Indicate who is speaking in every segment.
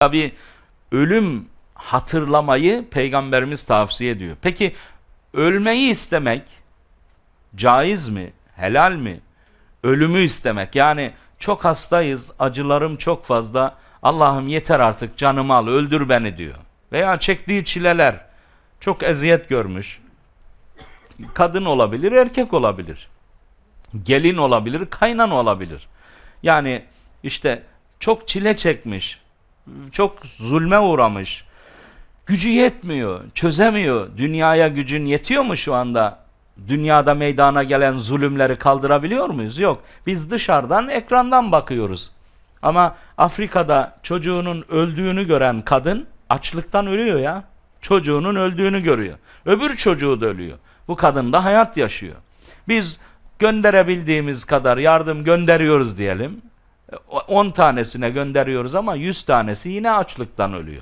Speaker 1: Tabi ölüm hatırlamayı Peygamberimiz tavsiye ediyor. Peki ölmeyi istemek caiz mi? Helal mi? Ölümü istemek, yani çok hastayız, acılarım çok fazla, Allah'ım yeter artık, canımı al, öldür beni diyor. Veya çektiği çileler, çok eziyet görmüş. Kadın olabilir, erkek olabilir. Gelin olabilir, kaynan olabilir. Yani işte çok çile çekmiş, çok zulme uğramış, gücü yetmiyor, çözemiyor. Dünyaya gücün yetiyor mu şu anda? Dünyada meydana gelen zulümleri kaldırabiliyor muyuz? Yok. Biz dışarıdan, ekrandan bakıyoruz. Ama Afrika'da çocuğunun öldüğünü gören kadın açlıktan ölüyor ya. Çocuğunun öldüğünü görüyor. Öbür çocuğu da ölüyor. Bu kadın da hayat yaşıyor. Biz gönderebildiğimiz kadar yardım gönderiyoruz diyelim. 10 tanesine gönderiyoruz ama 100 tanesi yine açlıktan ölüyor.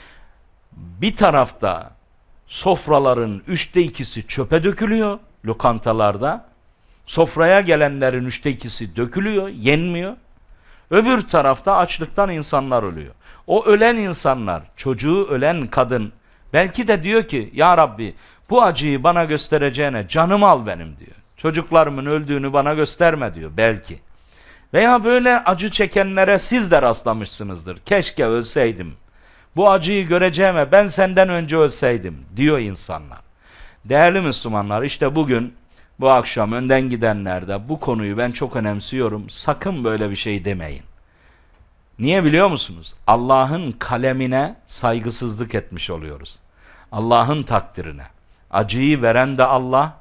Speaker 1: Bir tarafta sofraların 2/3'ü çöpe dökülüyor lokantalarda. Sofraya gelenlerin 2/3'ü dökülüyor, yenmiyor. Öbür tarafta açlıktan insanlar ölüyor. O ölen insanlar, çocuğu ölen kadın belki de diyor ki ya Rabbi bu acıyı bana göstereceğine canımı al benim diyor. Çocuklarımın öldüğünü bana gösterme diyor belki. Veya böyle acı çekenlere siz de rastlamışsınızdır. Keşke ölseydim. Bu acıyı göreceğime ben senden önce ölseydim diyor insanlar. Değerli Müslümanlar, işte bugün bu akşam önden gidenlerde bu konuyu ben çok önemsiyorum. Sakın böyle bir şey demeyin. Niye biliyor musunuz? Allah'ın kalemine saygısızlık etmiş oluyoruz. Allah'ın takdirine. Acıyı veren de Allah,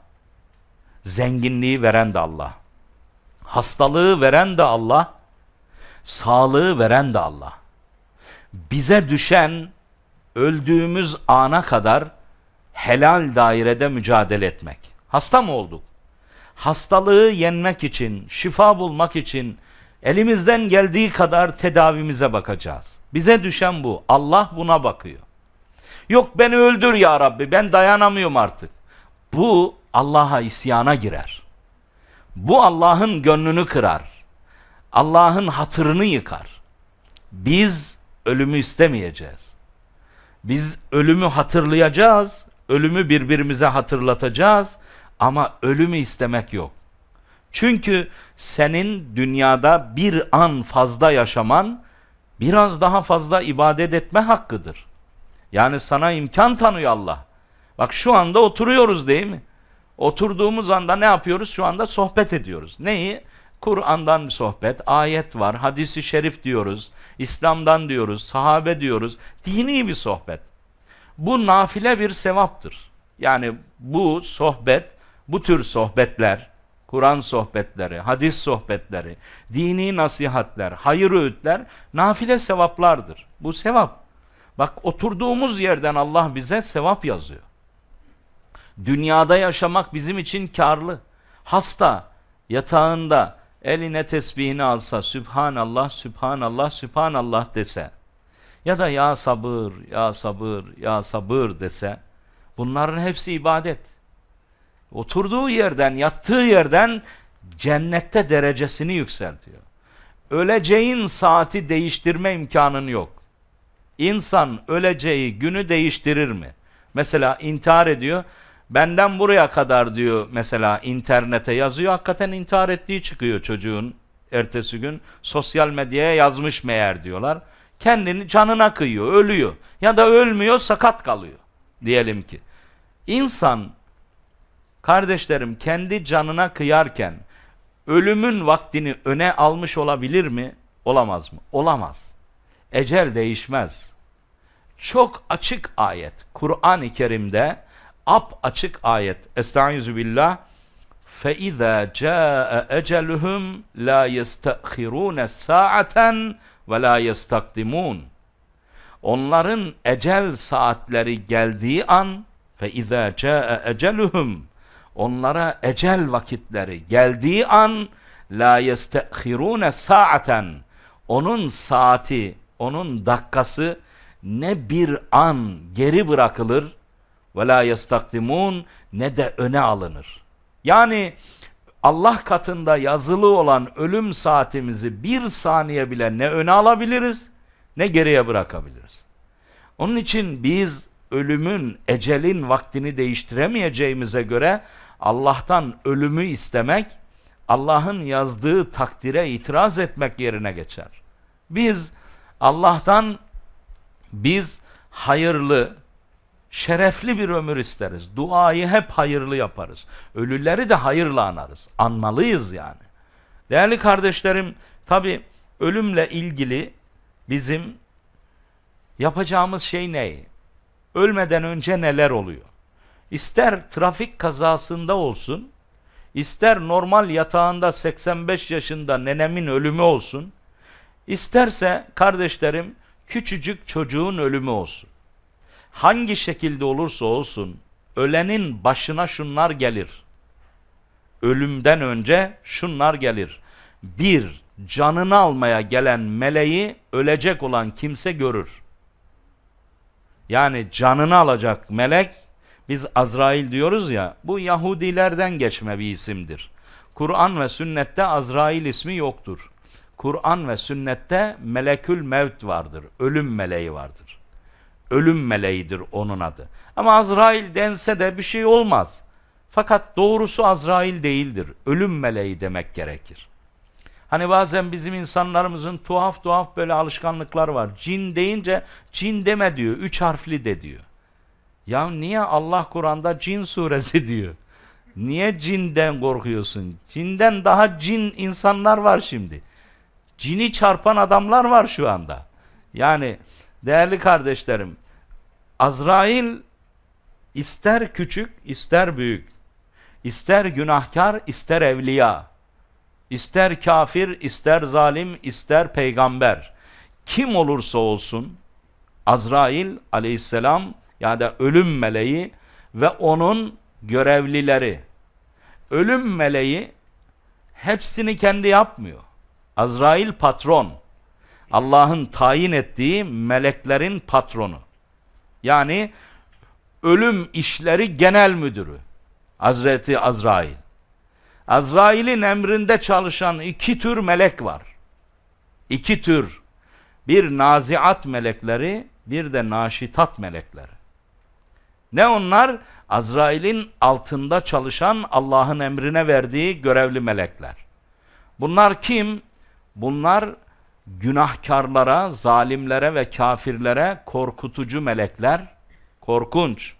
Speaker 1: zenginliği veren de Allah. Hastalığı veren de Allah, sağlığı veren de Allah. Bize düşen öldüğümüz ana kadar helal dairede mücadele etmek. Hasta mı olduk? Hastalığı yenmek için, şifa bulmak için elimizden geldiği kadar tedavimize bakacağız. Bize düşen bu. Allah buna bakıyor. Yok beni öldür ya Rabbi, ben dayanamıyorum artık. Bu Allah'a isyana girer. Bu Allah'ın gönlünü kırar. Allah'ın hatırını yıkar. Biz ölümü istemeyeceğiz. Biz ölümü hatırlayacağız, ölümü birbirimize hatırlatacağız ama ölümü istemek yok. Çünkü senin dünyada bir an fazla yaşaman, biraz daha fazla ibadet etme hakkıdır. Yani sana imkan tanıyor Allah. Bak şu anda oturuyoruz değil mi? Oturduğumuz anda ne yapıyoruz? Şu anda sohbet ediyoruz. Neyi? Kur'an'dan bir sohbet, ayet var, hadisi şerif diyoruz, İslam'dan diyoruz, sahabe diyoruz, dini bir sohbet. Bu nafile bir sevaptır. Yani bu sohbet, bu tür sohbetler, Kur'an sohbetleri, hadis sohbetleri, dini nasihatler, hayır öğütler, nafile sevaplardır. Bu sevap. Bak oturduğumuz yerden Allah bize sevap yazıyor. Dünyada yaşamak bizim için karlı. Hasta, yatağında eline tesbihini alsa, Sübhanallah, Sübhanallah, Sübhanallah dese, ya da ya sabır, ya sabır, ya sabır dese, bunların hepsi ibadet. Oturduğu yerden, yattığı yerden cennette derecesini yükseltiyor. Öleceğin saati değiştirme imkanın yok. İnsan öleceği günü değiştirir mi? Mesela intihar ediyor. Benden buraya kadar diyor mesela internete yazıyor. Hakikaten intihar ettiği çıkıyor çocuğun ertesi gün. Sosyal medyaya yazmış meğer diyorlar. Kendini canına kıyıyor, ölüyor. Ya da ölmüyor, sakat kalıyor. Diyelim ki. İnsan, kardeşlerim kendi canına kıyarken ölümün vaktini öne almış olabilir mi? Olamaz mı? Olamaz. Ecel değişmez. Çok açık ayet. Kur'an-ı Kerim'de açık ayet. Estaizu billah. فَاِذَا جَاءَ اَجَلُهُمْ لَا يَسْتَأْخِرُونَ سَاعَةً وَلَا يَسْتَقْدِمُونَ. Onların ecel saatleri geldiği an فَاِذَا جَاءَ اَجَلُهُمْ onlara ecel vakitleri geldiği an لَا يَسْتَأْخِرُونَ سَاعَةً onun saati, onun dakikası ne bir an geri bırakılır وَلَا يَسْتَقْدِمُونَ ne de öne alınır. Yani Allah katında yazılı olan ölüm saatimizi bir saniye bile ne öne alabiliriz ne geriye bırakabiliriz. Onun için biz ölümün, ecelin vaktini değiştiremeyeceğimize göre Allah'tan ölümü istemek, Allah'ın yazdığı takdire itiraz etmek yerine geçer. Biz Allah'tan hayırlı, şerefli bir ömür isteriz. Duayı hep hayırlı yaparız. Ölüleri de hayırla anarız. Anmalıyız yani. Değerli kardeşlerim, tabi ölümle ilgili bizim yapacağımız şey ne? Ölmeden önce neler oluyor? İster trafik kazasında olsun, ister normal yatağında 85 yaşında nenemin ölümü olsun, isterse kardeşlerim küçücük çocuğun ölümü olsun. Hangi şekilde olursa olsun ölenin başına şunlar gelir. Ölümden önce şunlar gelir. Bir, canını almaya gelen meleği ölecek olan kimse görür. Yani canını alacak melek, biz Azrail diyoruz ya, bu Yahudilerden geçme bir isimdir. Kur'an ve sünnette Azrail ismi yoktur. Kur'an ve sünnette Melekül Mevt vardır. Ölüm meleği vardır. Ölüm meleğidir onun adı. Ama Azrail dense de bir şey olmaz. Fakat doğrusu Azrail değildir. Ölüm meleği demek gerekir. Hani bazen bizim insanlarımızın tuhaf böyle alışkanlıklar var. Cin deyince cin deme diyor. 3 harfli de diyor. Ya niye Allah Kur'an'da Cin suresi diyor? Niye cinden korkuyorsun? Cinden daha cin insanlar var şimdi. Cini çarpan adamlar var şu anda. Yani değerli kardeşlerim, Azrail ister küçük ister büyük, ister günahkar ister evliya, ister kafir ister zalim ister peygamber, kim olursa olsun Azrail aleyhisselam ya da ölüm meleği ve onun görevlileri. Ölüm meleği hepsini kendi yapmıyor. Azrail patron. Allah'ın tayin ettiği meleklerin patronu. Yani ölüm işleri genel müdürü. Hazreti Azrail. Azrail'in emrinde çalışan 2 tür melek var. 2 tür. Bir naziat melekleri, bir de naşitat melekleri. Ne onlar? Azrail'in altında çalışan, Allah'ın emrine verdiği görevli melekler. Bunlar kim? Bunlar günahkarlara, zalimlere ve kafirlere korkutucu melekler, korkunç.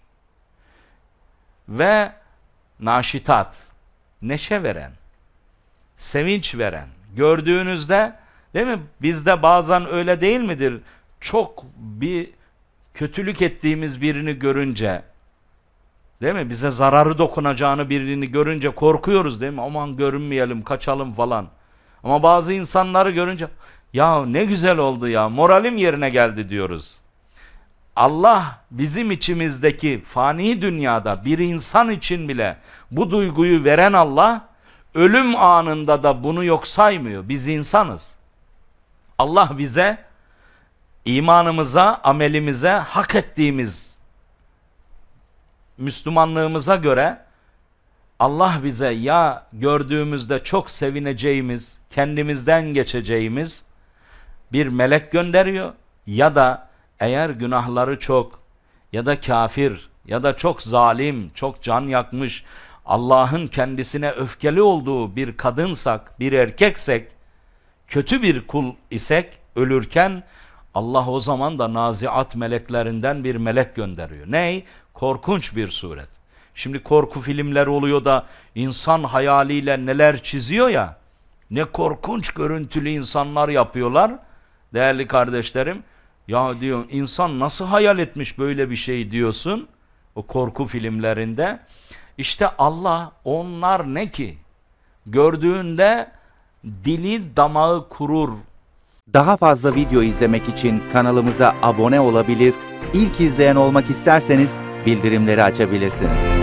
Speaker 1: Ve naşitat, neşe veren, sevinç veren. Gördüğünüzde, değil mi? Bizde bazen öyle değil midir? Çok bir kötülük ettiğimiz birini görünce, değil mi? Bize zararı dokunacağını birini görünce korkuyoruz, değil mi? Aman görünmeyelim, kaçalım falan. Ama bazı insanları görünce, ya ne güzel oldu ya, moralim yerine geldi diyoruz. Allah bizim içimizdeki fani dünyada bir insan için bile bu duyguyu veren Allah, ölüm anında da bunu yok saymıyor. Biz insanız. Allah bize, imanımıza, amelimize, hak ettiğimiz Müslümanlığımıza göre Allah bize ya gördüğümüzde çok sevineceğimiz, kendimizden geçeceğimiz bir melek gönderiyor, ya da eğer günahları çok ya da kafir ya da çok zalim, çok can yakmış, Allah'ın kendisine öfkeli olduğu bir kadınsak, bir erkeksek, kötü bir kul isek ölürken, Allah o zaman da naziat meleklerinden bir melek gönderiyor. Ney? Korkunç bir suret. Şimdi korku filmleri oluyor da insan hayaliyle neler çiziyor ya, ne korkunç görüntülü insanlar yapıyorlar. Değerli kardeşlerim, ya diyor insan nasıl hayal etmiş böyle bir şey diyorsun o korku filmlerinde. İşte Allah, onlar ne ki? Gördüğünde dili damağı kurur.
Speaker 2: Daha fazla video izlemek için kanalımıza abone olabilir, ilk izleyen olmak isterseniz bildirimleri açabilirsiniz.